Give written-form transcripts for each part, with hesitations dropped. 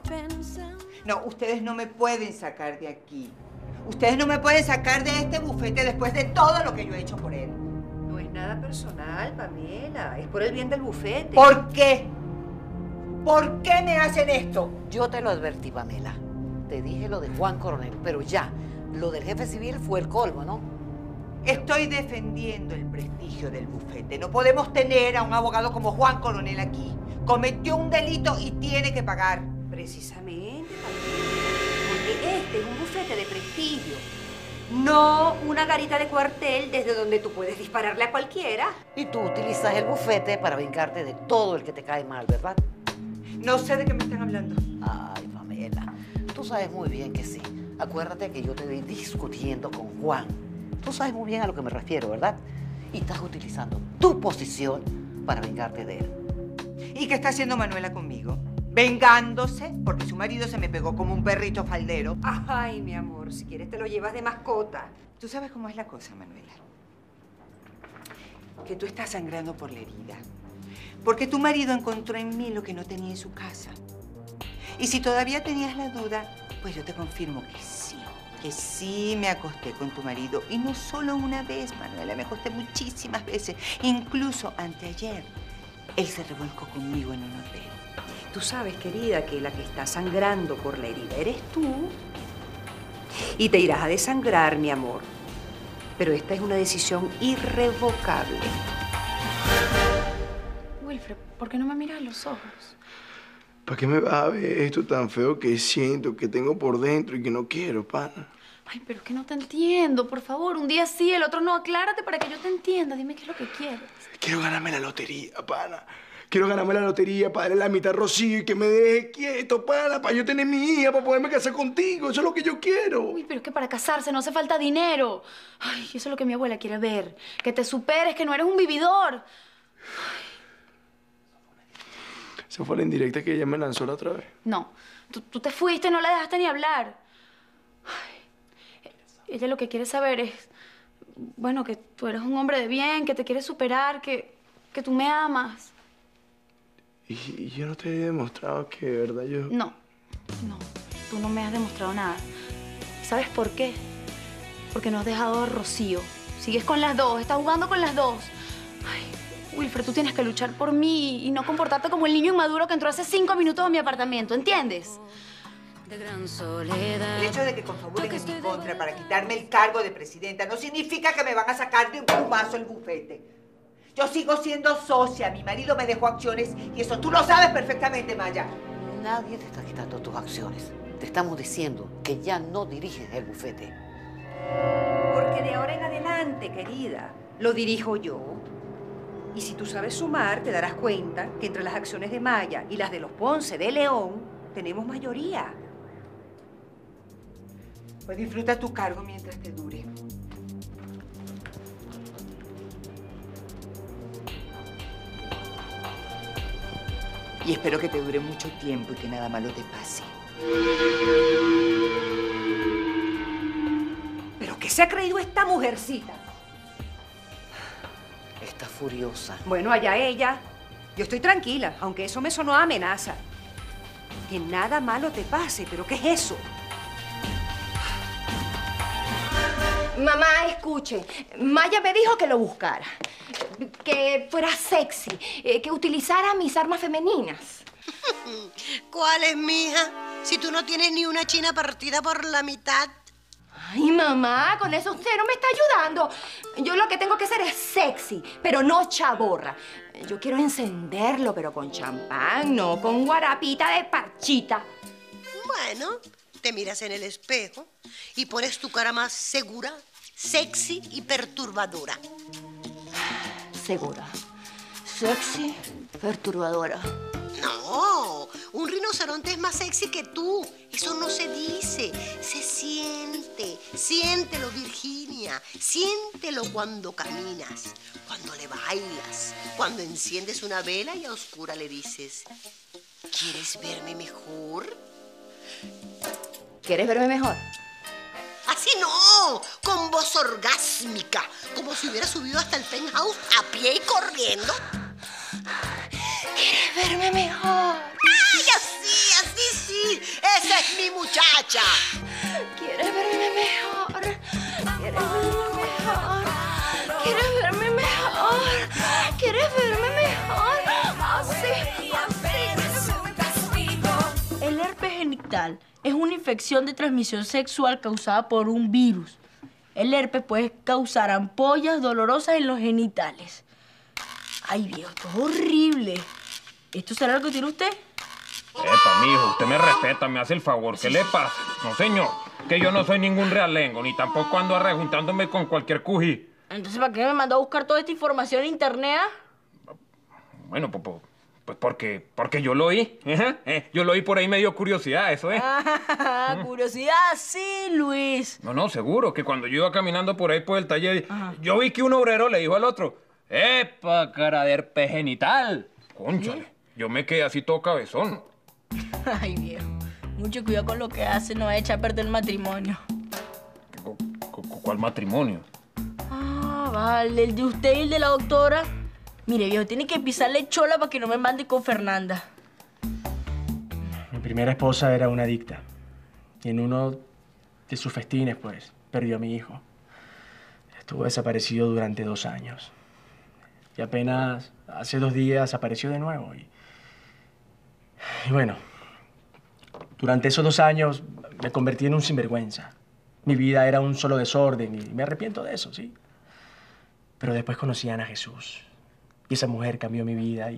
No, ustedes no me pueden sacar de aquí. Ustedes no me pueden sacar de este bufete después de todo lo que yo he hecho por él. No es nada personal, Pamela. Es por el bien del bufete. ¿Por qué? ¿Por qué me hacen esto? Yo te lo advertí, Pamela. Te dije lo de Juan Coronel, pero ya, lo del jefe civil fue el colmo, ¿no? Estoy defendiendo el prestigio del bufete. No podemos tener a un abogado como Juan Coronel aquí. Cometió un delito y tiene que pagar. Precisamente, Pamela. Porque este es un bufete de prestigio. No una garita de cuartel desde donde tú puedes dispararle a cualquiera. Y tú utilizas el bufete para vengarte de todo el que te cae mal, ¿verdad? No sé de qué me están hablando. Ay, Pamela, tú sabes muy bien que sí. Acuérdate que yo te vi discutiendo con Juan. Tú sabes muy bien a lo que me refiero, ¿verdad? Y estás utilizando tu posición para vengarte de él. ¿Y qué está haciendo Manuela conmigo? Vengándose porque su marido se me pegó como un perrito faldero. Ay, mi amor, si quieres te lo llevas de mascota. ¿Tú sabes cómo es la cosa, Manuela? Que tú estás sangrando por la herida. Porque tu marido encontró en mí lo que no tenía en su casa. Y si todavía tenías la duda, pues yo te confirmo que sí. Que sí me acosté con tu marido. Y no solo una vez, Manuela. Me acosté muchísimas veces. Incluso anteayer, él se revolcó conmigo en un hotel. Tú sabes, querida, que la que está sangrando por la herida eres tú. Y te irás a desangrar, mi amor. Pero esta es una decisión irrevocable. Wilfred, ¿por qué no me miras a los ojos? ¿Para qué me vas a ver esto tan feo que siento, que tengo por dentro y que no quiero, pana? Ay, pero es que no te entiendo, por favor. Un día sí, el otro no. Aclárate para que yo te entienda. Dime qué es lo que quieres. Quiero ganarme la lotería, pana. Quiero ganarme la lotería para darle la mitad a Rocío y que me deje quieto, pana, para yo tener mi hija, para poderme casar contigo. Eso es lo que yo quiero. Uy, pero es que para casarse no hace falta dinero. Ay, eso es lo que mi abuela quiere ver. Que te superes, que no eres un vividor. Esa fue la indirecta que ella me lanzó la otra vez. No, tú te fuiste, no la dejaste ni hablar. Ay, ella lo que quiere saber es, bueno, que tú eres un hombre de bien, que te quieres superar, que tú me amas. Y yo no te he demostrado que de verdad yo... No, tú no me has demostrado nada. ¿Sabes por qué? Porque no has dejado a Rocío. Sigues con las dos, estás jugando con las dos. Ay, Wilfred, tú tienes que luchar por mí y no comportarte como el niño inmaduro que entró hace 5 minutos a mi apartamento, ¿entiendes? El hecho de que confabulen en mi contra para quitarme el cargo de presidenta no significa que me van a sacar de un plumazo el bufete. Yo sigo siendo socia, mi marido me dejó acciones y eso tú lo sabes perfectamente, Maya. Nadie te está quitando tus acciones. Te estamos diciendo que ya no diriges el bufete. Porque de ahora en adelante, querida, lo dirijo yo. Y si tú sabes sumar, te darás cuenta que entre las acciones de Maya y las de los Ponce de León, tenemos mayoría. Pues disfruta tu cargo mientras te dure. Y espero que te dure mucho tiempo y que nada malo te pase. ¿Pero qué se ha creído esta mujercita? Está furiosa. Bueno, allá ella. Yo estoy tranquila, aunque eso me sonó a amenaza. Que nada malo te pase, ¿pero qué es eso? Mamá, escuche. Maya me dijo que lo buscara. Que fuera sexy. Que utilizara mis armas femeninas. ¿Cuáles, mija? Si tú no tienes ni una china partida por la mitad. Ay, mamá, con eso usted no me está ayudando. Yo lo que tengo que hacer es sexy, pero no chaborra. Yo quiero encenderlo, pero con champán, no con guarapita de parchita. Bueno, te miras en el espejo y pones tu cara más segura, sexy y perturbadora. Segura. Sexy, perturbadora. No, un rinoceronte es más sexy que tú. Eso no se dice, se siente. Siéntelo, Virginia. Siéntelo cuando caminas, cuando le bailas, cuando enciendes una vela y a oscura le dices, ¿quieres verme mejor? ¿Quieres verme mejor? Así no, con voz orgásmica, como si hubiera subido hasta el penthouse a pie y corriendo. ¿Quieres verme mejor? ¡Ay, así, así sí! mi muchacha? ¿Quieres verme mejor? ¿Quieres verme mejor? ¿Quieres verme mejor? ¿Quieres verme mejor? Así, así. El herpes genital es una infección de transmisión sexual causada por un virus. El herpes puede causar ampollas dolorosas en los genitales. Ay, viejo, esto es horrible. ¿Esto será lo que tiene usted? Epa, mijo, usted me respeta, me hace el favor. ¿Qué le pasa? No, señor, que yo no soy ningún realengo, ni tampoco ando arrejuntándome con cualquier cují. Entonces, ¿para qué me mandó a buscar toda esta información en internet? Bueno, pues porque yo lo oí. Yo lo oí por ahí, me dio curiosidad, eso es. Curiosidad, sí, Luis. No, seguro, que cuando yo iba caminando por ahí por el taller, yo vi que un obrero le dijo al otro, ¡epa, cara de herpes genital! Cónchale, yo me quedé así todo cabezón. Ay, viejo, mucho cuidado con lo que hace, no echa a perder el matrimonio. ¿Cuál matrimonio? Ah, vale, el de usted y el de la doctora. Mire, viejo, tiene que pisarle chola para que no me mande con Fernanda. Mi primera esposa era una adicta. Y en uno de sus festines, pues, perdió a mi hijo. Estuvo desaparecido durante 2 años. Y apenas hace 2 días apareció de nuevo. Y bueno, durante esos 2 años me convertí en un sinvergüenza. Mi vida era un solo desorden y me arrepiento de eso, sí. Pero después conocí a Ana Jesús. Y esa mujer cambió mi vida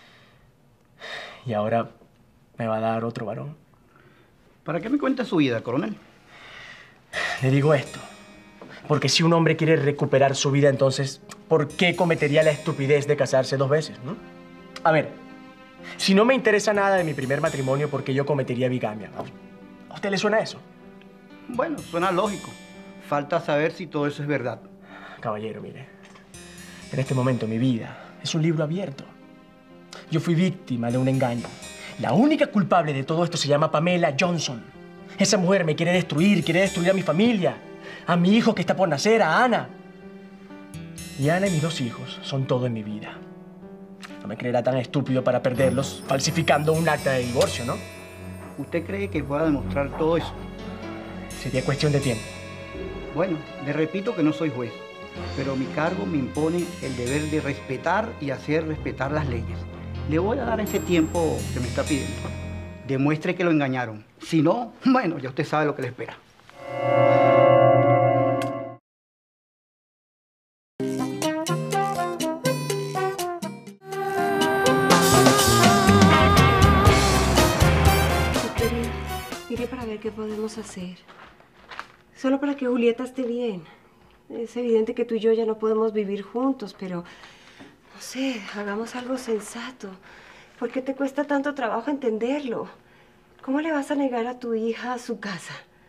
y ahora me va a dar otro varón. ¿Para qué me cuenta su vida, coronel? Le digo esto, porque si un hombre quiere recuperar su vida, entonces, ¿por qué cometería la estupidez de casarse 2 veces, no? A ver, si no me interesa nada de mi primer matrimonio, ¿por qué yo cometería bigamia? ¿A usted le suena eso? Bueno, suena lógico. Falta saber si todo eso es verdad. Caballero, mire, en este momento mi vida es un libro abierto. Yo fui víctima de un engaño. La única culpable de todo esto se llama Pamela Johnson. Esa mujer me quiere destruir a mi familia, a mi hijo que está por nacer, a Ana. Y Ana y mis 2 hijos son todo en mi vida. No me creerá tan estúpido para perderlos falsificando un acta de divorcio, ¿no? ¿Usted cree que pueda demostrar todo eso? Sería cuestión de tiempo. Bueno, le repito que no soy juez, pero mi cargo me impone el deber de respetar y hacer respetar las leyes. Le voy a dar ese tiempo que me está pidiendo. Demuestre que lo engañaron. Si no, bueno, ya usted sabe lo que le espera. Mire para ver qué podemos hacer. Solo para que Julieta esté bien. Es evidente que tú y yo ya no podemos vivir juntos, pero... no sé, hagamos algo sensato. ¿Por qué te cuesta tanto trabajo entenderlo? ¿Cómo le vas a negar a tu hija su casa?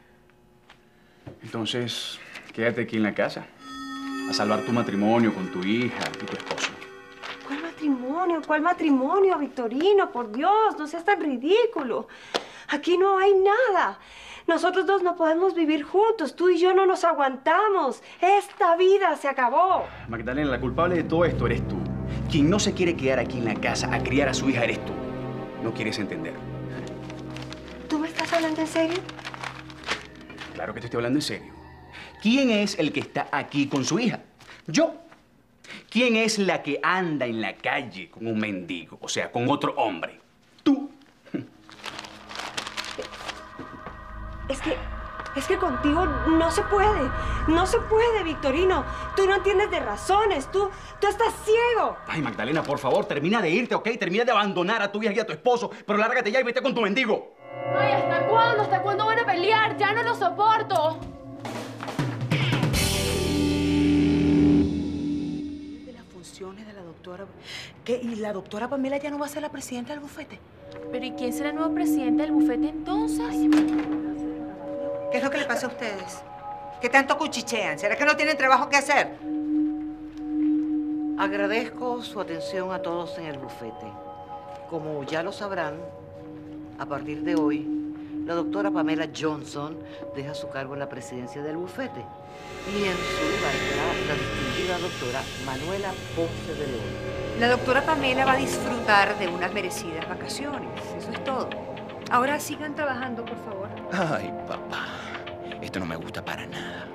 Entonces, quédate aquí en la casa. A salvar tu matrimonio con tu hija y tu esposo. ¿Cuál matrimonio? ¿Cuál matrimonio, Victorino? Por Dios, no seas tan ridículo. Aquí no hay nada. Nosotros 2 no podemos vivir juntos. Tú y yo no nos aguantamos. Esta vida se acabó. Magdalena, la culpable de todo esto eres tú. Quien no se quiere quedar aquí en la casa a criar a su hija eres tú. No quieres entender. ¿Tú me estás hablando en serio? Claro que te estoy hablando en serio. ¿Quién es el que está aquí con su hija? Yo. ¿Quién es la que anda en la calle con un mendigo? O sea, con otro hombre. Tú. Es que contigo no se puede. No se puede, Victorino. Tú no entiendes de razones. Tú estás ciego. Ay, Magdalena, por favor, termina de irte, ¿ok? Termina de abandonar a tu hija y a tu esposo, pero lárgate ya y vete con tu mendigo. Ay, ¿hasta cuándo? ¿Hasta cuándo van a pelear? Ya no lo soporto. De las funciones de la doctora... ¿Qué? ¿Y la doctora Pamela ya no va a ser la presidenta del bufete? Pero ¿y quién será el nuevo presidente del bufete entonces? ¿Qué es lo que le pasa a ustedes? ¿Qué tanto cuchichean? ¿Será que no tienen trabajo que hacer? Agradezco su atención a todos en el bufete. Como ya lo sabrán, a partir de hoy, la doctora Pamela Johnson deja su cargo en la presidencia del bufete. Y en su lugar estará la distinguida doctora Manuela Ponce de León. La doctora Pamela va a disfrutar de unas merecidas vacaciones. Eso es todo. Ahora sigan trabajando, por favor. Ay, papá. Esto no me gusta para nada.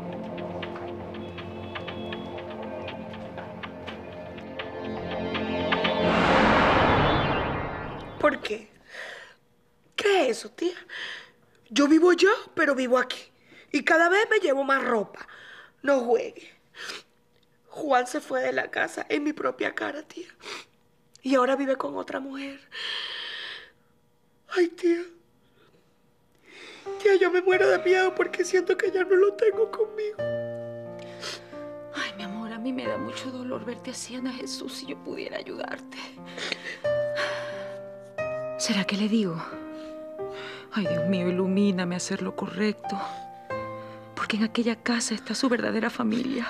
¿Por qué? ¿Qué es eso, tía? Yo vivo yo, pero vivo aquí. Y cada vez me llevo más ropa. No juegue. Juan se fue de la casa en mi propia cara, tía. Y ahora vive con otra mujer. Ay, tía. Tía, yo me muero de miedo porque siento que ya no lo tengo conmigo. Ay, mi amor, a mí me da mucho dolor verte así, Ana Jesús, si yo pudiera ayudarte. ¿Será que le digo? Ay, Dios mío, ilumíname a hacer lo correcto. Porque en aquella casa está su verdadera familia.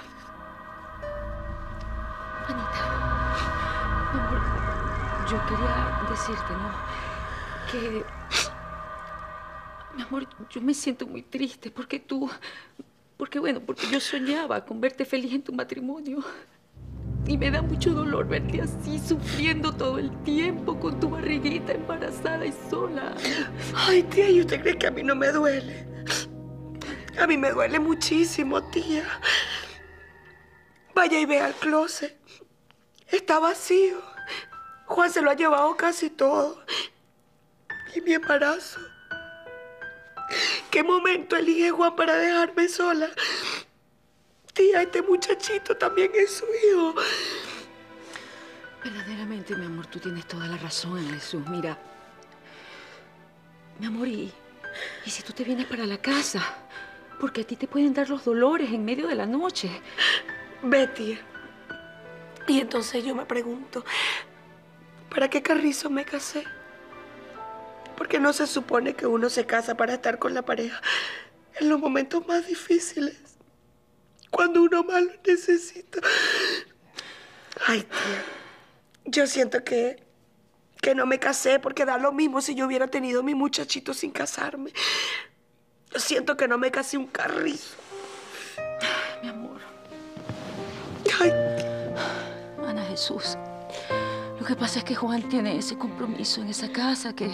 Anita, mi amor, yo quería decirte, ¿no? Que... Mi amor, yo me siento muy triste porque porque yo soñaba con verte feliz en tu matrimonio. Y me da mucho dolor verte así, sufriendo todo el tiempo con tu barriguita embarazada y sola. Ay, tía, ¿y usted cree que a mí no me duele? A mí me duele muchísimo, tía. Vaya y vea el closet. Está vacío. Juan se lo ha llevado casi todo. Y mi embarazo. ¿Qué momento elige Juan para dejarme sola? Tía, este muchachito también es su hijo. Verdaderamente, mi amor, tú tienes toda la razón, Ana Jesús. Mira, mi amor, ¿y si tú te vienes para la casa? Porque a ti te pueden dar los dolores en medio de la noche. Ve, tía. Y entonces yo me pregunto, ¿para qué carrizo me casé? Porque no se supone que uno se casa para estar con la pareja en los momentos más difíciles. Cuando uno más lo necesita. Ay, tía. Yo siento que no me casé porque da lo mismo si yo hubiera tenido mi muchachito sin casarme. Yo siento que no me casé un carrizo. Ay, mi amor. Ay. Ana Jesús, lo que pasa es que Juan tiene ese compromiso en esa casa que...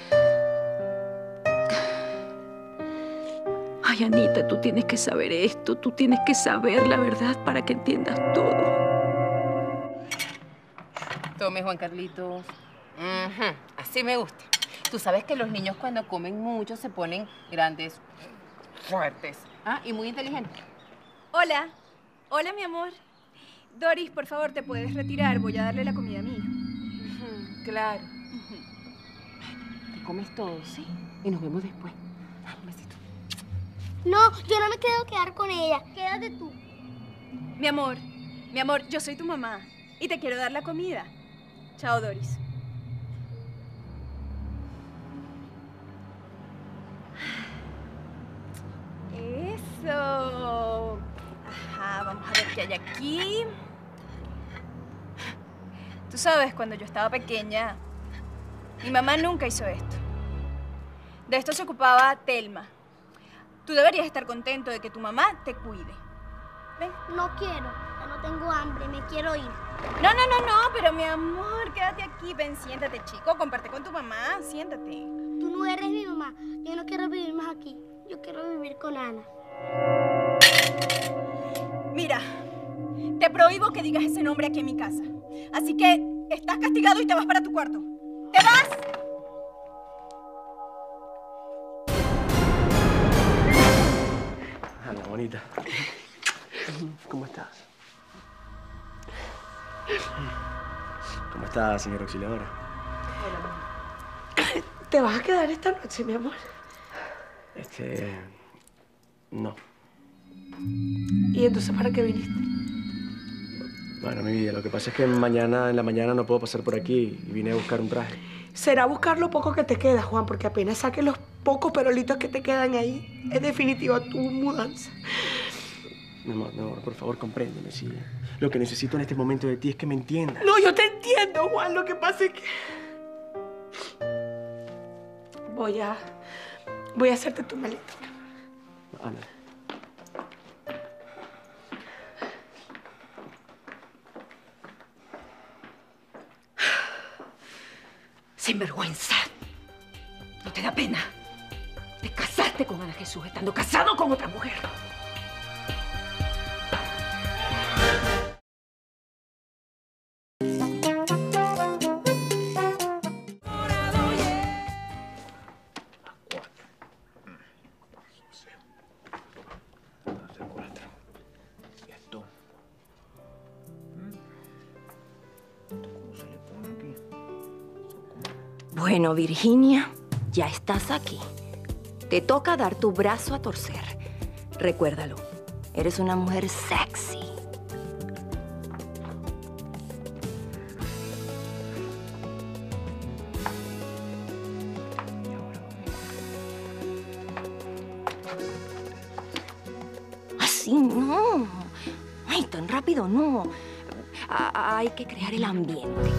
Ay, Anita, tú tienes que saber esto. Tú tienes que saber la verdad para que entiendas todo. Tome, Juan Carlitos. Así me gusta. Tú sabes que los niños cuando comen mucho se ponen grandes, fuertes, y muy inteligentes. Hola. Hola, mi amor. Doris, por favor, ¿te puedes retirar? Voy a darle la comida a mi hijo. Claro. Te comes todo, ¿sí? Y nos vemos después. Un besito. No, yo no me quiero quedar con ella. Quédate tú. Mi amor, yo soy tu mamá y te quiero dar la comida. Chao, Doris. Eso. Ajá, vamos a ver qué hay aquí. Tú sabes, cuando yo estaba pequeña, mi mamá nunca hizo esto. De esto se ocupaba Telma. Tú deberías estar contento de que tu mamá te cuide. Ven. No quiero, ya no tengo hambre, me quiero ir. No, pero mi amor, quédate aquí. Ven, siéntate, chico, comparte con tu mamá, siéntate. Tú no eres mi mamá, yo no quiero vivir más aquí. Yo quiero vivir con Ana. Mira, te prohíbo que digas ese nombre aquí en mi casa. Así que estás castigado y te vas para tu cuarto. ¡Te vas! Ana, bonita. ¿Cómo estás? ¿Cómo estás, señora auxiliadora? ¿Te vas a quedar esta noche, mi amor? No. ¿Y entonces para qué viniste? Bueno, mi vida, lo que pasa es que en la mañana no puedo pasar por aquí y vine a buscar un traje. Será buscar lo poco que te queda, Juan, porque apenas saques los pocos perolitos que te quedan ahí, es definitiva tu mudanza. Mi amor, por favor, compréndeme, sí. Lo que necesito en este momento de ti es que me entiendas. No, yo te entiendo, Juan. Lo que pasa es que... Voy a hacerte tu maleta. Ana. Sinvergüenza. te da pena. Te casaste con Ana Jesús estando casado con otra mujer. Bueno, Virginia, ya estás aquí. Te toca dar tu brazo a torcer. Recuérdalo, eres una mujer sexy. Así no. Ay, tan rápido no. Hay que crear el ambiente.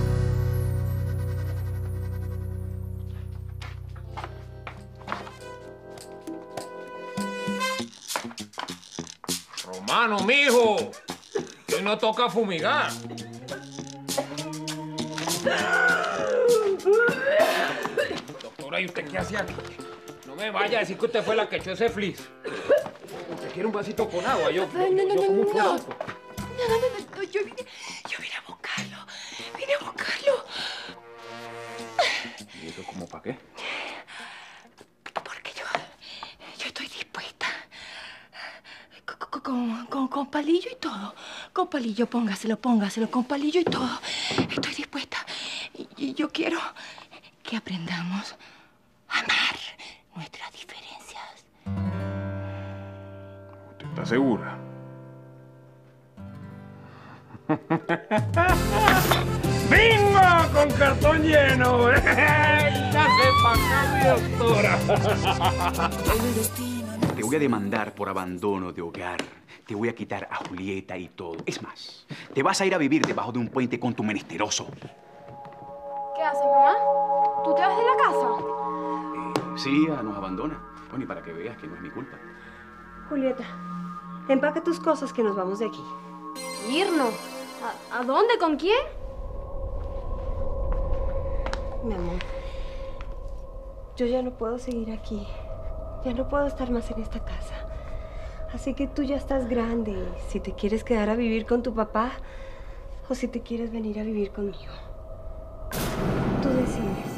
Romano, mijo, que no toca fumigar. Doctora, ¿y usted qué hacía aquí? No me vaya a decir que usted fue la que echó ese flis. ¿Usted quiere un vasito con agua? Yo con mucho gusto. No, yo vine a buscarlo. Vine a buscarlo. ¿Y eso como para qué? Porque yo estoy dispuesta. Con palillo y todo. Con palillo, póngaselo, con palillo y todo. Estoy dispuesta. Y yo quiero que aprendamos a amar nuestras diferencias. ¿Usted está segura? ¡Bingo! Con cartón lleno. ¡Ya sepa acá, mi doctora! Te voy a demandar por abandono de hogar. Te voy a quitar a Julieta y todo. Es más, te vas a ir a vivir debajo de un puente con tu menesteroso. ¿Qué haces, mamá? ¿Tú te vas de la casa? Sí, nos abandona. Bueno, y para que veas que no es mi culpa. Julieta, empaca tus cosas que nos vamos de aquí. ¿Irnos? ¿A dónde? ¿Con quién? Mi amor, yo ya no puedo seguir aquí. Ya no puedo estar más en esta casa. Así que tú ya estás grande y si te quieres quedar a vivir con tu papá o si te quieres venir a vivir conmigo. Tú decides.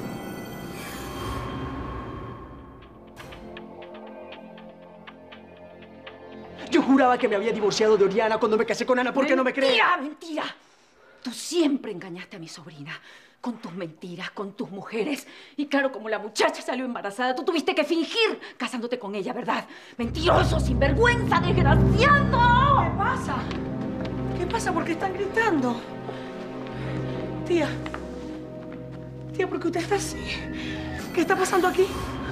Yo juraba que me había divorciado de Oriana cuando me casé con Ana. ¿Por qué no me crees? ¡Mentira, mentira! Tú siempre engañaste a mi sobrina. Con tus mentiras, con tus mujeres. Y claro, como la muchacha salió embarazada, tú tuviste que fingir casándote con ella, ¿verdad? ¡Mentiroso, sinvergüenza, desgraciado! ¿Qué pasa? ¿Qué pasa? ¿Por qué están gritando? Tía. Tía, ¿por qué usted está así? ¿Qué está pasando aquí?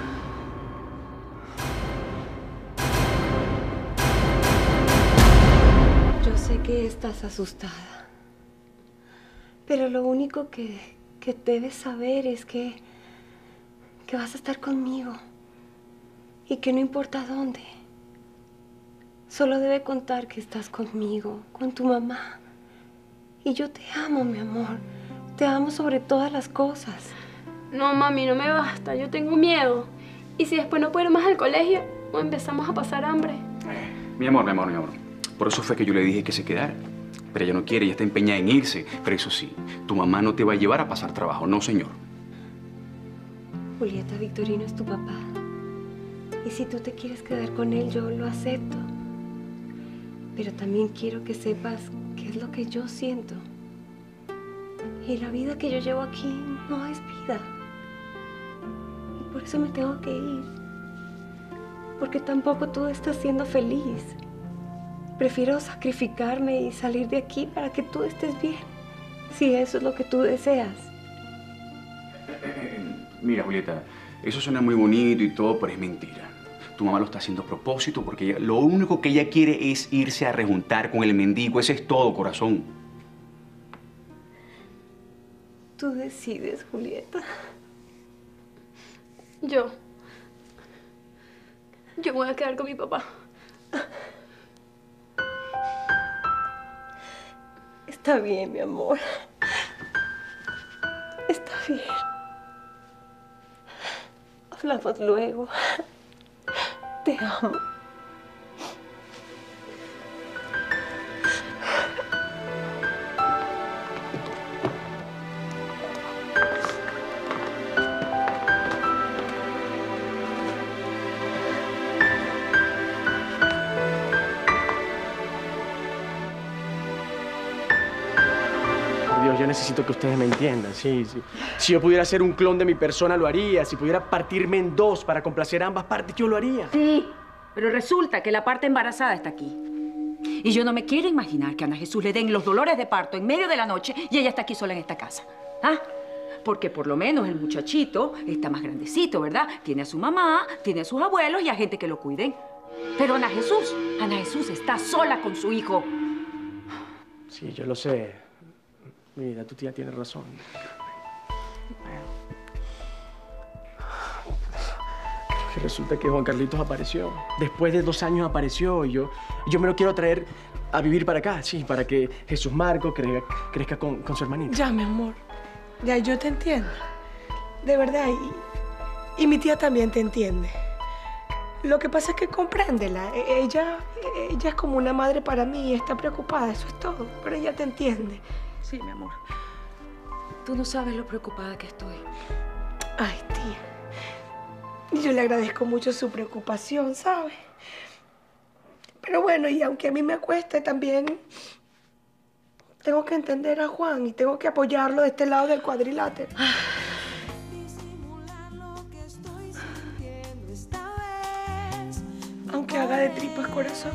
Yo sé que estás asustada. Pero lo único que debes saber es que vas a estar conmigo. Y que no importa dónde. Solo debe contar que estás conmigo, con tu mamá. Y yo te amo, mi amor. Te amo sobre todas las cosas. No, mami, no me basta. Yo tengo miedo. ¿Y si después no puedo ir más al colegio o empezamos a pasar hambre? Mi amor. Por eso fue que yo le dije que se quedara. Pero ella no quiere, ella está empeñada en irse. Pero eso sí, tu mamá no te va a llevar a pasar trabajo, no, señor. Julieta, Victorino es tu papá. Y si tú te quieres quedar con él, yo lo acepto. Pero también quiero que sepas qué es lo que yo siento. Y la vida que yo llevo aquí no es vida. Y por eso me tengo que ir. Porque tampoco tú estás siendo feliz. Prefiero sacrificarme y salir de aquí para que tú estés bien. Si eso es lo que tú deseas. Mira, Julieta, eso suena muy bonito y todo, pero es mentira. Tu mamá lo está haciendo a propósito porque lo único que ella quiere es irse a rejuntar con el mendigo. Ese es todo, corazón. Tú decides, Julieta. Yo me voy a quedar con mi papá. Está bien, mi amor. Está bien. Hablamos luego. Te amo. Dios, yo necesito que ustedes me entiendan, sí. Si yo pudiera ser un clon de mi persona, lo haría. Si pudiera partirme en dos para complacer a ambas partes, yo lo haría. Sí, pero resulta que la parte embarazada está aquí. Y yo no me quiero imaginar que a Ana Jesús le den los dolores de parto en medio de la noche y ella está aquí sola en esta casa. ¿Ah? Porque por lo menos el muchachito está más grandecito, ¿verdad? Tiene a su mamá, tiene a sus abuelos y a gente que lo cuiden. Pero Ana Jesús está sola con su hijo. Sí, yo lo sé. Mi vida, tu tía tiene razón. Que resulta que Juan Carlitos apareció. Después de 2 años apareció y yo me lo quiero traer a vivir para acá, sí, para que Jesús Marco crezca con su hermanita. Ya, mi amor. Ya, yo te entiendo. De verdad. Y mi tía también te entiende. Lo que pasa es que compréndela. Ella es como una madre para mí y está preocupada, eso es todo. Pero ella te entiende. Sí, mi amor. Tú no sabes lo preocupada que estoy. Ay, tía. Yo le agradezco mucho su preocupación, ¿sabes? Pero bueno, y aunque a mí me cueste, también tengo que entender a Juan y tengo que apoyarlo de este lado del cuadrilátero. Aunque haga de tripas corazón.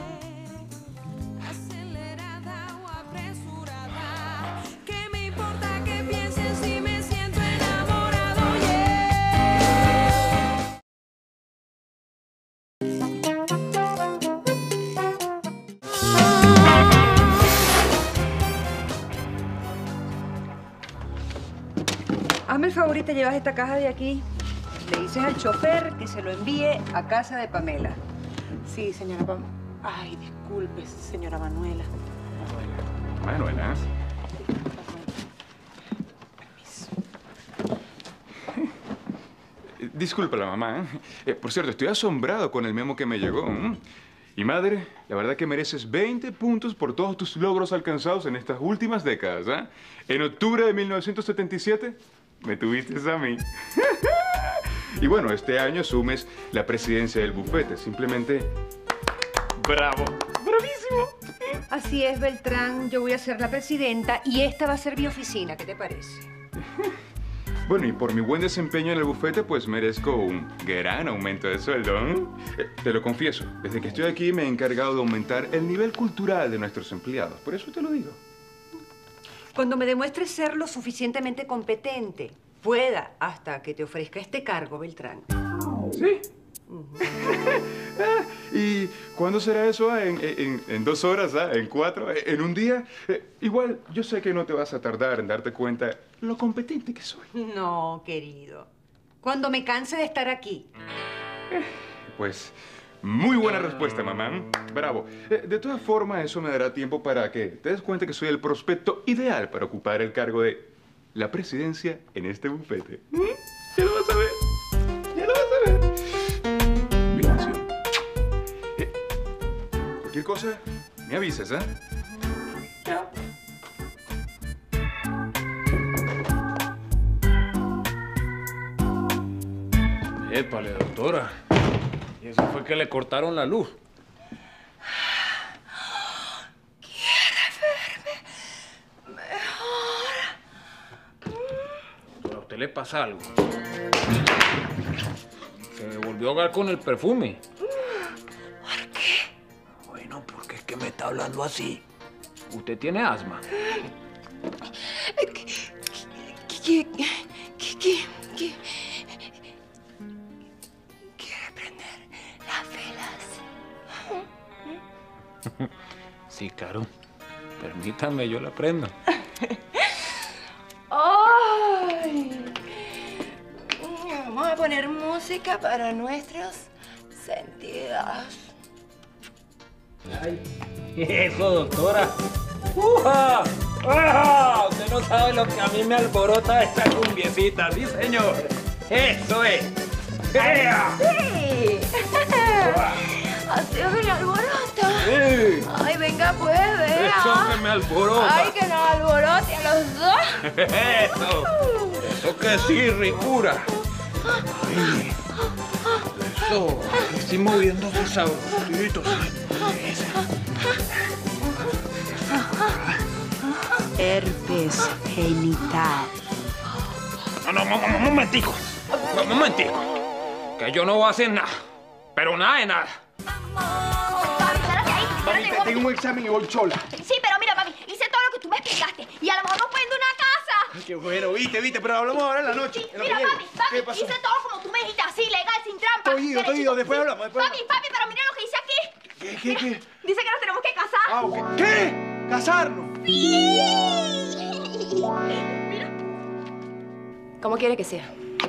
Hazme el favor y te llevas esta caja de aquí. Le dices al chofer que se lo envíe a casa de Pamela. Sí, señora Pamela. Ay, disculpe, señora Manuela. Manuela. Disculpa la mamá. Por cierto, estoy asombrado con el memo que me llegó. Y madre, la verdad que mereces 20 puntos por todos tus logros alcanzados en estas últimas décadas. En octubre de 1977 me tuviste a mí. Y bueno, este año asumes la presidencia del bufete. Simplemente, ¡bravo! ¡Bravísimo! Así es, Beltrán. Yo voy a ser la presidenta y esta va a ser mi oficina. ¿Qué te parece? Bueno, y por mi buen desempeño en el bufete, pues merezco un gran aumento de sueldo. Te lo confieso, desde que estoy aquí me he encargado de aumentar el nivel cultural de nuestros empleados. Por eso te lo digo. Cuando me demuestres ser lo suficientemente competente, pueda hasta que te ofrezca este cargo, Beltrán. ¿Sí? ¿Y cuándo será eso? ¿En 2 horas? ¿En 4? ¿En un día? Igual, yo sé que no te vas a tardar en darte cuenta lo competente que soy. No, querido. Cuando me canse de estar aquí. Pues, muy buena respuesta, mamá. Bravo. De todas formas, eso me dará tiempo para que te des cuenta que soy el prospecto ideal para ocupar el cargo de la presidencia en este bufete. Ya lo vas a ver. Ya lo vas a ver. Cualquier cosa, me avisas, ¿eh? Chao. Épale, doctora. Y eso fue que le cortaron la luz. ¿Quiere verme mejor? Doctora, ¿a usted le pasa algo? Se volvió a ahogar con el perfume. ¿Por qué? Bueno, porque es que me está hablando así. ¿Usted tiene asma? ¿Quiere prender las velas? Sí, claro. Permítame, yo la prendo. ¡Ay! Vamos a poner música para nuestros sentidos. Ay, eso, doctora. ¡Uja! ¡Ah! Usted no sabe lo que a mí me alborota esta cumbiecita, sí, señor. Eso es. ¡Ea! Sí. Así es que me alborota. Sí. Ay, venga pues, vea. Eso que me alborota. Ay, que nos alborote a los dos. Eso que sí, ricura. Ay, eso. Estoy moviéndose sabrosito. Herpes genital. No, un momentico. Un momentico. Que yo no voy a hacer nada. Pero nada de nada. Mami, tengo un examen hoy sola. Sí, pero mira, papi, hice todo lo que tú me explicaste. Y a lo mejor no pueden de una casa. Ay, qué bueno, viste, pero hablamos ahora en la noche. Sí, en lo mira, que llegue. papi, ¿Qué pasó? hice todo como tú me dijiste, así, legal, sin trampa. Estoy ido, después hablamos. Papi, pero mira lo que dice aquí. ¿Qué? Dice que nos tenemos que casar. Ah, ok. ¿Qué? ¿Casarnos? Sí. Mira. ¿Cómo quiere que sea?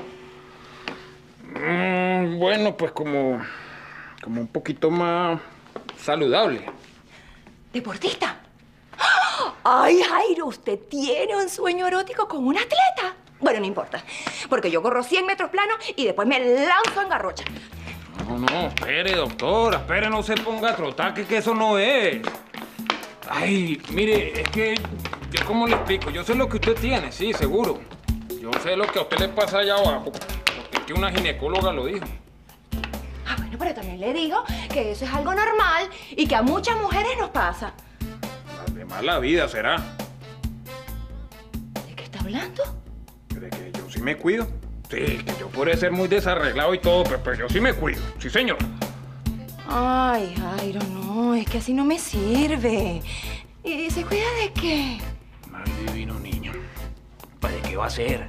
Bueno, pues como un poquito más saludable. ¿Deportista? Ay, Jairo, usted tiene un sueño erótico con un atleta. Bueno, no importa, porque yo corro 100 metros planos y después me lanzo en garrocha. No, espere, doctora, espere, no se ponga a trotar, que eso no es. Ay, mire, es que, yo cómo le explico, yo sé lo que usted tiene, sí, seguro. Yo sé lo que a usted le pasa allá abajo, porque es que una ginecóloga lo dijo. Ah, bueno, pero también le digo que eso es algo normal y que a muchas mujeres nos pasa. Además, la vida será. ¿De qué está hablando? De que yo sí me cuido. Sí, que yo podré ser muy desarreglado y todo, pero yo sí me cuido. Sí, señor. Ay, Jairo, no, es que así no me sirve. ¿Y se cuida de qué? Ay, divino niño. ¿Para qué va a ser?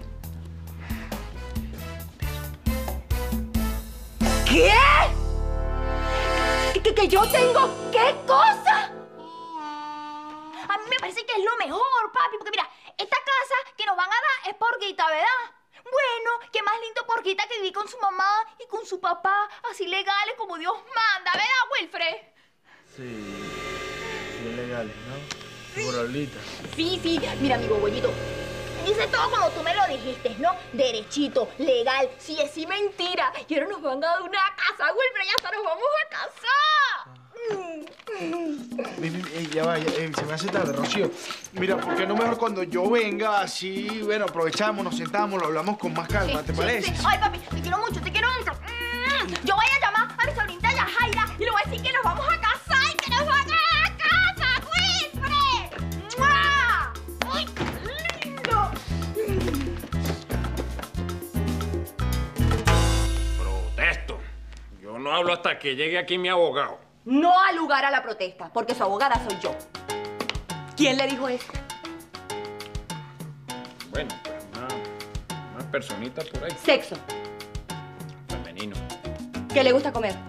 ¿Qué? ¿Que yo tengo qué cosa? A mí me parece que es lo mejor, papi, porque mira, esta casa que nos van a dar es porquita, ¿verdad? Bueno, qué más lindo porquita que vivir con su mamá y con su papá, así legales como Dios manda, ¿verdad, Wilfred? Sí, bien legales, ¿no? Moralita. Sí, mira, mi bobollito. Dice todo como tú me lo dijiste, ¿no? Derechito, legal, sí es sí mentira. Y ahora nos van a dar una casa, Wilfred, ya hasta nos vamos a casar. Ya va, se me hace tarde, Rocío. Mira, ¿por qué no mejor cuando yo venga así, bueno, aprovechamos, nos sentamos, lo hablamos con más calma, ¿te parece? Sí. Ay, papi, te quiero mucho, te quiero mucho. Yo voy a llamar a mi sobrinita Yajaira y le voy a decir que nos vamos a casar y que nos van a casa, Wilfred. ¡Mua! ¡Ay, qué lindo! Protesto. Yo no hablo hasta que llegue aquí mi abogado. No al lugar a la protesta, porque su abogada soy yo. ¿Quién le dijo eso? Bueno, pues una personita por ahí. Sexo. Femenino. ¿Qué le gusta comer?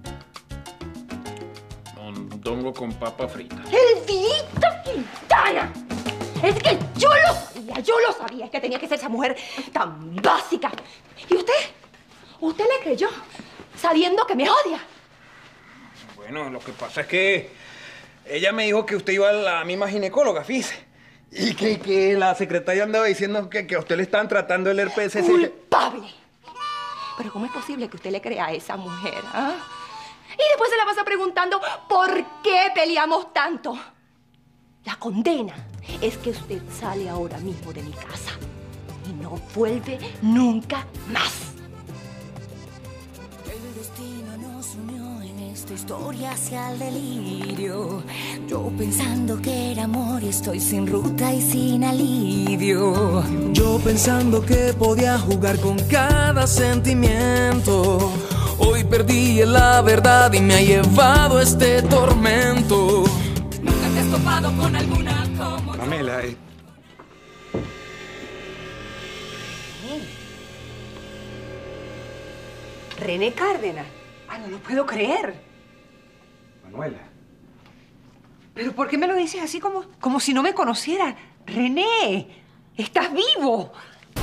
Mondongo con papa frita. ¡Elvita Quintana! Es que yo lo sabía, es que tenía que ser esa mujer tan básica. ¿Y usted le creyó, sabiendo que me odia? Bueno, lo que pasa es que ella me dijo que usted iba a la misma ginecóloga, fíjese. Y que la secretaria andaba diciendo que a usted le estaban tratando el herpes. ¡Culpable! Pero ¿cómo es posible que usted le crea a esa mujer, ah? Y después se la pasa preguntando ¿por qué peleamos tanto? La condena es que usted sale ahora mismo de mi casa y no vuelve nunca más. El destino nos unió en esta historia hacia el delirio. Yo pensando que era amor y estoy sin ruta y sin alivio. Yo pensando que podía jugar con cada sentimiento. Hoy perdí la verdad y me ha llevado este tormento. Nunca te has topado con alguna como Pamela, René Cárdenas. Ah, no lo puedo creer. Manuela. ¿Pero por qué me lo dices así como si no me conociera? René, estás vivo.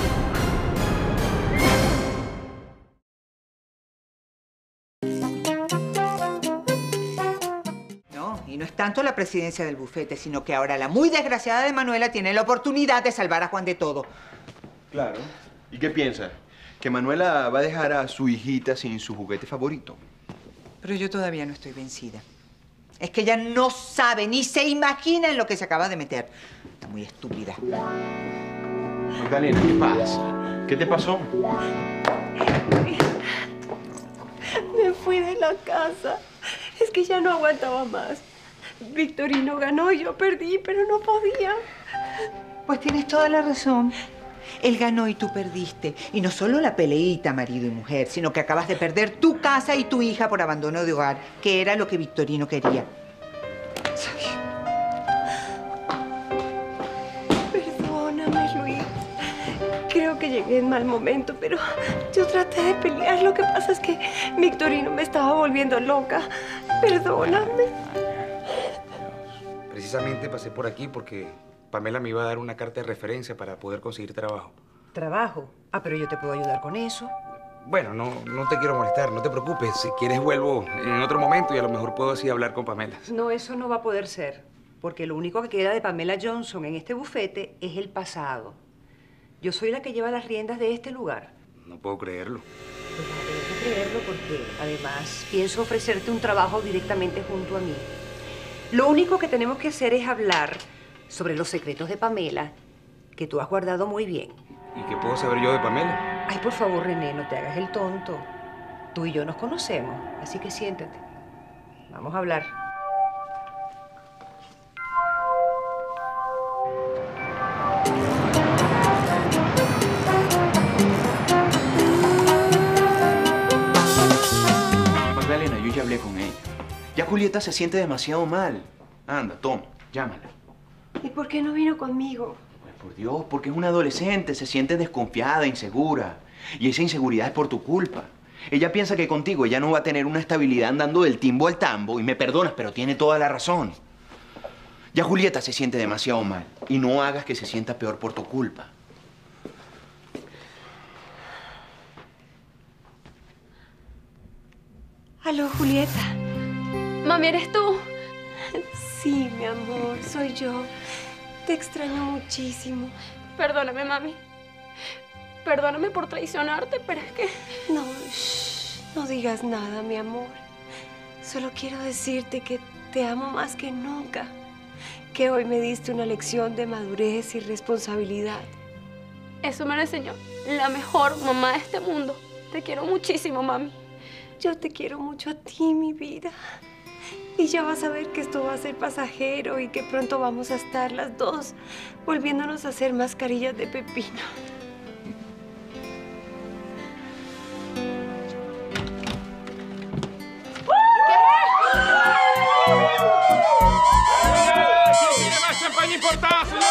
No, y no es tanto la presidencia del bufete, sino que ahora la muy desgraciada de Manuela tiene la oportunidad de salvar a Juan de todo. Claro. ¿Y qué piensa? que Manuela va a dejar a su hijita sin su juguete favorito. Pero yo todavía no estoy vencida. Es que ella no sabe ni se imagina en lo que se acaba de meter. Está muy estúpida. Magdalena, ¿qué pasa? ¿Qué te pasó? Me fui de la casa. Es que ya no aguantaba más. Victorino ganó, yo perdí, pero no podía. Pues tienes toda la razón. Él ganó y tú perdiste. Y no solo la peleita marido y mujer, sino que acabas de perder tu casa y tu hija por abandono de hogar, que era lo que Victorino quería. Perdóname, Luis. Creo que llegué en mal momento, pero yo traté de pelear. Lo que pasa es que Victorino me estaba volviendo loca. Perdóname. Precisamente pasé por aquí porque Pamela me iba a dar una carta de referencia para poder conseguir trabajo. ¿Trabajo? Ah, pero yo te puedo ayudar con eso. Bueno, no te quiero molestar, no te preocupes. Si quieres vuelvo en otro momento y a lo mejor puedo así hablar con Pamela. No, eso no va a poder ser. Porque lo único que queda de Pamela Johnson en este bufete es el pasado. Yo soy la que lleva las riendas de este lugar. No puedo creerlo. Pues no tengo que creerlo porque, además, pienso ofrecerte un trabajo directamente junto a mí. Lo único que tenemos que hacer es hablar sobre los secretos de Pamela, que tú has guardado muy bien. ¿Y qué puedo saber yo de Pamela? Ay, por favor, René, no te hagas el tonto. Tú y yo nos conocemos, así que siéntate. Vamos a hablar. Magdalena, yo ya hablé con ella. Ya Julieta se siente demasiado mal. Anda, toma, llámala. ¿Y por qué no vino conmigo? Pues por Dios, porque es una adolescente, se siente desconfiada, insegura. Y esa inseguridad es por tu culpa. Ella piensa que contigo ella no va a tener una estabilidad andando del timbo al tambo. Y me perdonas, pero tiene toda la razón. Ya Julieta se siente demasiado mal. Y no hagas que se sienta peor por tu culpa. Aló, Julieta. Mami, ¿eres tú? Sí, mi amor, soy yo. Te extraño muchísimo. Perdóname, mami. Perdóname por traicionarte, pero es que... No, no digas nada, mi amor. Solo quiero decirte que te amo más que nunca. Que hoy me diste una lección de madurez y responsabilidad. Eso me lo enseñó la mejor mamá de este mundo. Te quiero muchísimo, mami. Yo te quiero mucho a ti, mi vida. Y ya vas a ver que esto va a ser pasajero y que pronto vamos a estar las dos volviéndonos a hacer mascarillas de pepino. ¿Quién tiene más champaña importada, señora?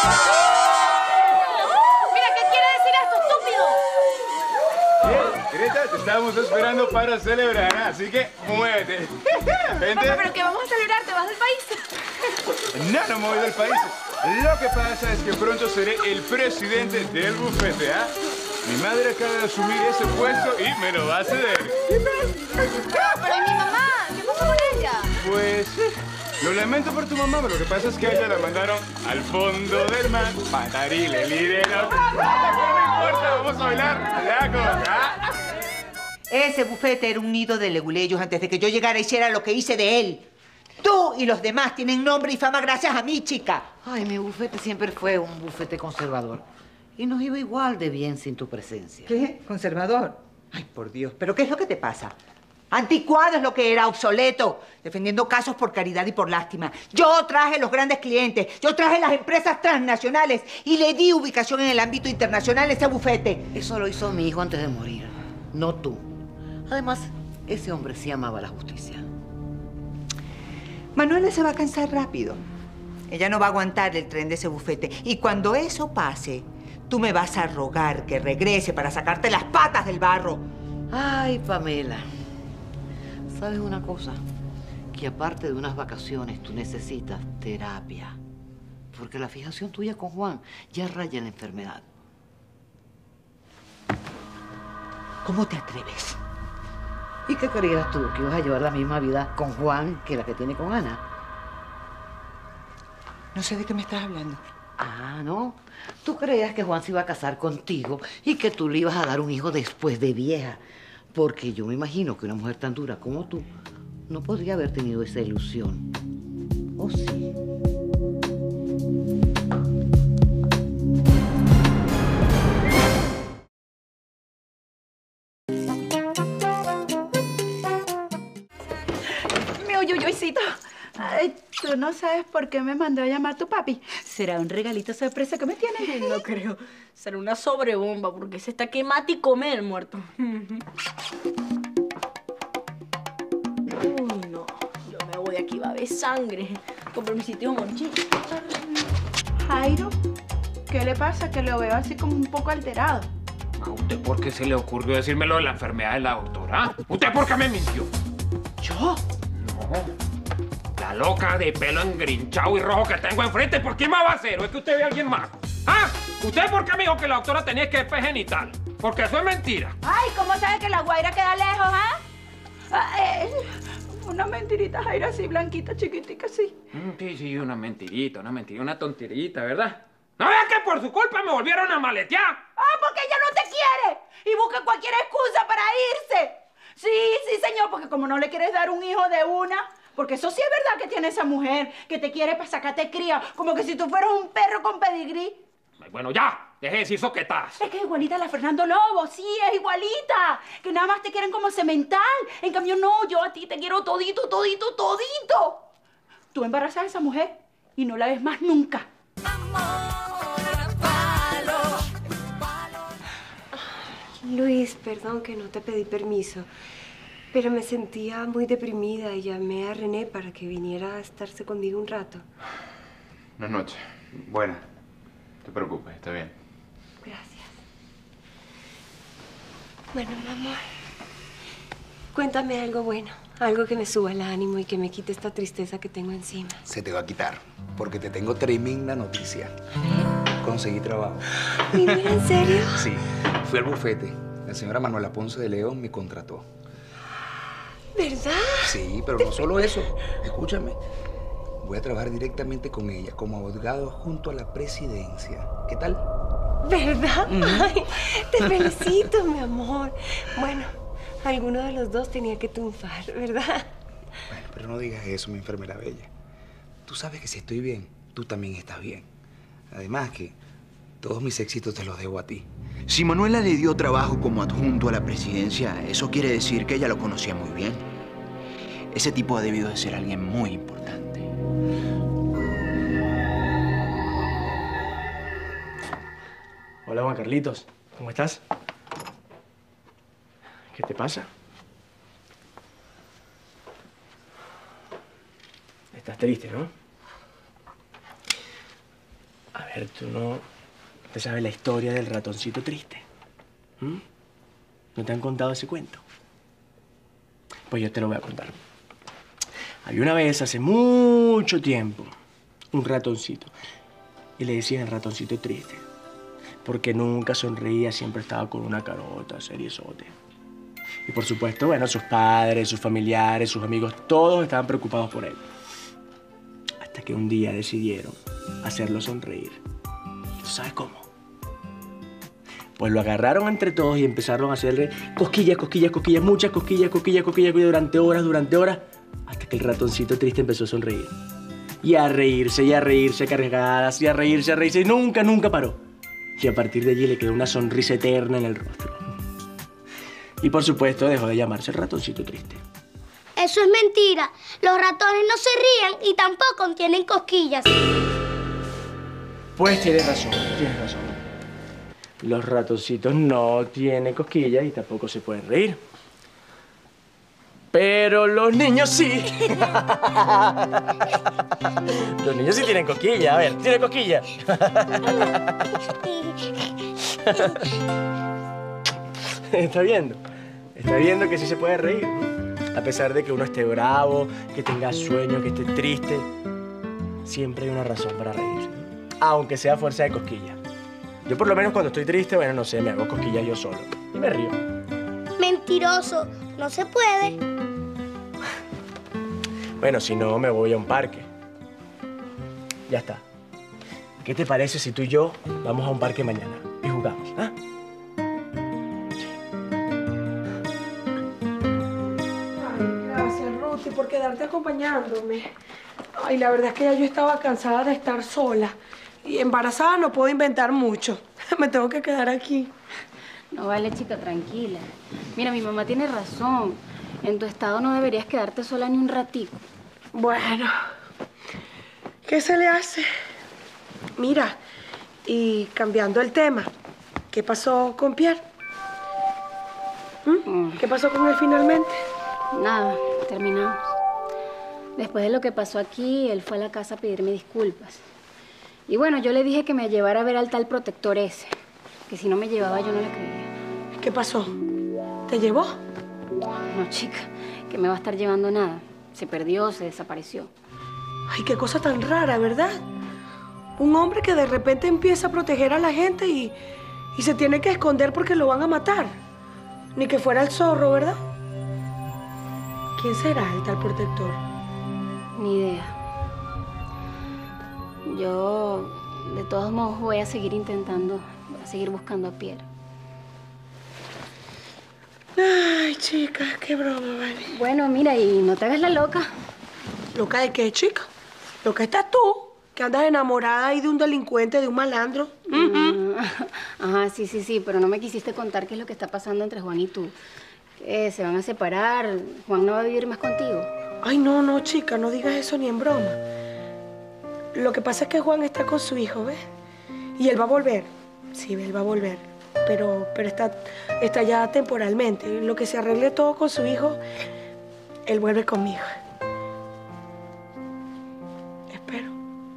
Mira, ¿qué quiere decir esto, estúpido? Greta, te estábamos esperando para celebrar, así que muévete. Vente. Papá, ¿pero qué vamos a celebrar? ¿Te vas del país? No me voy del país. Lo que pasa es que pronto seré el presidente del bufete, ¿ah? Mi madre acaba de asumir ese puesto y me lo va a ceder. Pero ¿y mi mamá? ¿Qué pasó con ella? Pues, lo lamento por tu mamá, pero lo que pasa es que a ella la mandaron al fondo del mar. Patarile, lire, no importa, vamos a bailar la cosa. Ese bufete era un nido de leguleyos antes de que yo llegara e hiciera lo que hice de él. Tú y los demás tienen nombre y fama gracias a mí, chica. Ay, mi bufete siempre fue un bufete conservador. Y nos iba igual de bien sin tu presencia. ¿Qué? ¿Conservador? Ay, por Dios. ¿Pero qué es lo que te pasa? Anticuado es lo que era, obsoleto. Defendiendo casos por caridad y por lástima. Yo traje los grandes clientes. Yo traje las empresas transnacionales. Y le di ubicación en el ámbito internacional a ese bufete. Eso lo hizo mi hijo antes de morir. No tú. Además, ese hombre sí amaba la justicia. Manuela se va a cansar rápido. Ella no va a aguantar el tren de ese bufete. Y cuando eso pase, tú me vas a rogar que regrese para sacarte las patas del barro. Ay, Pamela. ¿Sabes una cosa? Que aparte de unas vacaciones, tú necesitas terapia. Porque la fijación tuya con Juan ya raya en la enfermedad. ¿Cómo te atreves? ¿Y qué creías tú? ¿Que ibas a llevar la misma vida con Juan que la que tiene con Ana? No sé de qué me estás hablando. Ah, ¿no? ¿Tú creías que Juan se iba a casar contigo y que tú le ibas a dar un hijo después de vieja? Porque yo me imagino que una mujer tan dura como tú no podría haber tenido esa ilusión. ¿O sí? Mi uyuyuycito. Ay, ¿tú no sabes por qué me mandó a llamar tu papi? ¿Será un regalito sorpresa que me tiene? No creo. Será una sobrebomba porque se está quemando y come el muerto. Uy, no. Yo me voy de aquí, va a haber sangre. Compré mi sitio monchito. Jairo, ¿qué le pasa? Que lo veo así como un poco alterado. ¿A usted por qué se le ocurrió decírmelo de la enfermedad de la doctora? ¿Usted por qué me mintió? ¿Yo? No. La loca de pelo engrinchado y rojo que tengo enfrente, ¿por quién más va a ser? ¿O es que usted ve a alguien más? ¿Ah? ¿Usted por qué me dijo que la doctora tenía esquepe genital? Porque eso es mentira. Ay, ¿cómo sabe que la guaira queda lejos, una mentirita, Jairo, así blanquita, chiquitica, así. Sí, una mentirita, una tonterita, ¿verdad? ¿No vean que por su culpa me volvieron a maletear? Ah, porque ella no te quiere y busca cualquier excusa para irse. Sí, señor, porque como no le quieres dar un hijo de una, porque eso sí es verdad que tiene esa mujer, que te quiere para sacarte cría, como que si tú fueras un perro con pedigrí. Bueno, ya, deje de decir soquetas. Es que es igualita a la Fernando Lobo, sí, es igualita. Que nada más te quieren como cemental. En cambio, no, yo a ti te quiero todito, todito, todito. Tú embarazas a esa mujer y no la ves más nunca. Luis, perdón que no te pedí permiso, pero me sentía muy deprimida y llamé a René para que viniera a estarse conmigo un rato. Buenas noches. Buena. No te preocupes, está bien. Gracias. Bueno, mi amor, cuéntame algo bueno, algo que me suba el ánimo y que me quite esta tristeza que tengo encima. Se te va a quitar, porque te tengo tremenda noticia. Conseguí trabajo. Mira, ¿en serio? Sí, fui al bufete. La señora Manuela Ponce de León me contrató. ¿Verdad? Sí, pero no solo eso. Escúchame. Voy a trabajar directamente con ella como abogado junto a la presidencia. ¿Qué tal? ¿Verdad? Ay, te felicito, mi amor. Bueno, alguno de los dos tenía que triunfar, ¿verdad? Bueno, pero no digas eso, mi enfermera bella. Tú sabes que si estoy bien, tú también estás bien. Además que todos mis éxitos te los debo a ti. Si Manuela le dio trabajo como adjunto a la presidencia, eso quiere decir que ella lo conocía muy bien. Ese tipo ha debido de ser alguien muy importante. Hola, Juan Carlitos. ¿Cómo estás? ¿Qué te pasa? Estás triste, ¿no? A ver, tú no te sabes la historia del ratoncito triste. ¿No te han contado ese cuento? Pues yo te lo voy a contar. Había una vez, hace mucho tiempo, un ratoncito. Y le decían el ratoncito triste. Porque nunca sonreía, siempre estaba con una carota, seriezote. Y por supuesto, bueno, sus padres, sus familiares, sus amigos, todos estaban preocupados por él. Hasta que un día decidieron hacerlo sonreír. ¿Tú sabes cómo? Pues lo agarraron entre todos y empezaron a hacerle cosquillas, cosquillas, cosquillas, muchas cosquillas, cosquillas, cosquillas, durante horas, hasta que el ratoncito triste empezó a sonreír. Y a reírse, a cargadas, y a reírse, y nunca, nunca paró. Y a partir de allí le quedó una sonrisa eterna en el rostro. Y por supuesto dejó de llamarse el ratoncito triste. Eso es mentira. Los ratones no se ríen y tampoco tienen cosquillas. Pues tienes razón, tienes razón. Los ratoncitos no tienen cosquillas y tampoco se pueden reír. Pero los niños sí. Los niños sí tienen cosquillas. A ver, ¿tiene cosquillas? ¿Está viendo? Está viendo que sí se puede reír. A pesar de que uno esté bravo, que tenga sueño, que esté triste, siempre hay una razón para reírse. Aunque sea fuerza de cosquillas. Yo por lo menos cuando estoy triste, bueno, no sé, me hago cosquillas yo solo. Y me río. Mentiroso. No se puede. Bueno, si no, me voy a un parque. Ya está. ¿qué te parece si tú y yo vamos a un parque mañana y jugamos? ¿Ah? Gracias, Ruti, por quedarte acompañándome. Ay, la verdad es que ya yo estaba cansada de estar sola. Y embarazada no puedo inventar mucho. Me tengo que quedar aquí. No vale, chica, tranquila. Mira, mi mamá tiene razón. En tu estado no deberías quedarte sola ni un ratico. Bueno, ¿qué se le hace? Mira, y cambiando el tema, ¿qué pasó con Pierre? ¿Qué pasó con él finalmente? Nada, terminamos. Después de lo que pasó aquí, él fue a la casa a pedirme disculpas. Y bueno, yo le dije que me llevara a ver al tal protector ese. Que si no me llevaba, yo no le creía. ¿Qué pasó? ¿Te llevó? No, chica, que me va a estar llevando nada. Se perdió, se desapareció. Ay, qué cosa tan rara, ¿verdad? Un hombre que de repente empieza a proteger a la gente y se tiene que esconder porque lo van a matar. Ni que fuera el zorro, ¿verdad? ¿Quién será el tal protector? Ni idea. Yo, de todos modos, voy a seguir intentando, voy a seguir buscando a Pierre. Ay, chica, qué broma, vale. Bueno, mira, y no te hagas la loca. ¿Loca de qué, chica? Loca estás tú, que andas enamorada ahí de un delincuente, de un malandro. Ajá, sí, pero no me quisiste contar qué es lo que está pasando entre Juan y tú. ¿Qué, se van a separar? ¿Juan no va a vivir más contigo? Ay, no, chica, no digas eso ni en broma. Lo que pasa es que Juan está con su hijo, ¿ves? Y él va a volver. Sí, él va a volver. Pero está ya temporalmente. Lo que se arregle todo con su hijo, él vuelve conmigo. Espero.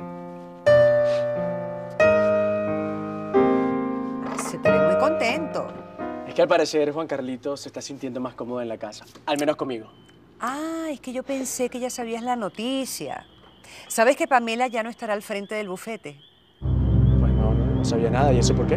Se te ve muy contento. Es que al parecer Juan Carlitos se está sintiendo más cómodo en la casa. Al menos conmigo. Ah, es que yo pensé que ya sabías la noticia. ¿Sabes que Pamela ya no estará al frente del bufete? Pues no sabía nada. ¿Y eso por qué?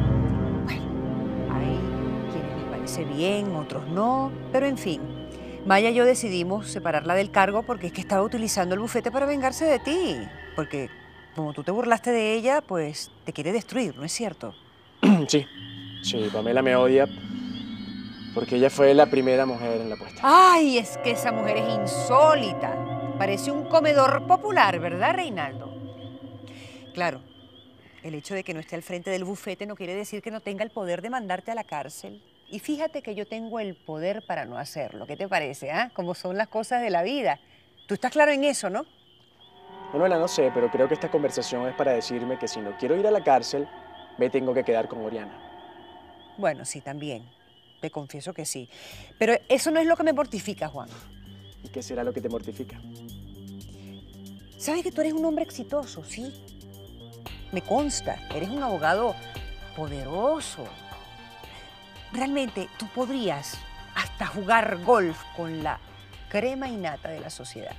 Hay quienes les parece bien, otros no. Pero en fin, Maya y yo decidimos separarla del cargo porque es que estaba utilizando el bufete para vengarse de ti. Porque como tú te burlaste de ella, pues te quiere destruir, ¿no es cierto? Sí, Pamela me odia porque ella fue la primera mujer en la puesta. Ay, es que esa mujer es insólita. Parece un comedor popular, ¿verdad, Reinaldo? Claro, el hecho de que no esté al frente del bufete no quiere decir que no tenga el poder de mandarte a la cárcel. Y fíjate que yo tengo el poder para no hacerlo. ¿Qué te parece, ah? Como son las cosas de la vida. Tú estás claro en eso, ¿no? Manuela, no sé, pero creo que esta conversación es para decirme que si no quiero ir a la cárcel, me tengo que quedar con Oriana. Bueno, sí, también. Te confieso que sí. Pero eso no es lo que me mortifica, Juan. ¿Y qué será lo que te mortifica? Sabes que tú eres un hombre exitoso, sí. Me consta. Eres un abogado poderoso. Realmente, tú podrías hasta jugar golf con la crema innata de la sociedad.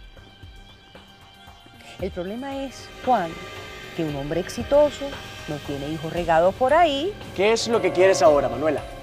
El problema es, Juan, que un hombre exitoso no tiene hijos regados por ahí. ¿Qué es lo que quieres ahora, Manuela?